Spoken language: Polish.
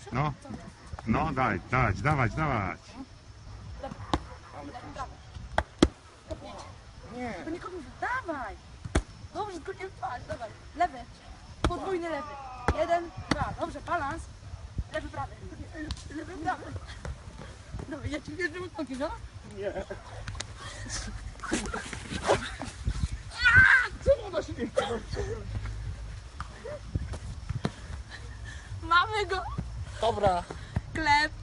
No, no dawać. Nie. To nie kopnij, dawaj! Dobrze, tylko nie patrz, dawaj. Lewy. Podwójny lewy. 1, 2. Dobrze, balans. Lewy, prawy. Lewy, prawy. Dawaj, ja ci wierzę w nogi, no. Nie. Czemu ona się nie chce? Mamy go. Dobra. Klep.